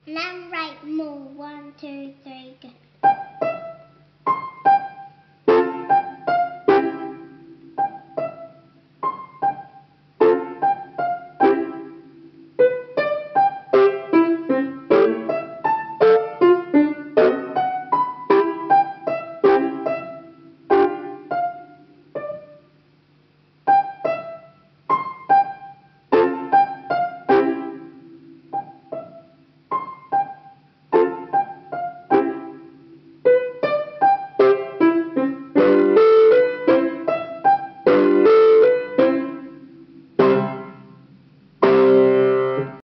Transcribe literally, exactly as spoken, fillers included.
And I'm right, Moo. One, two, three, go.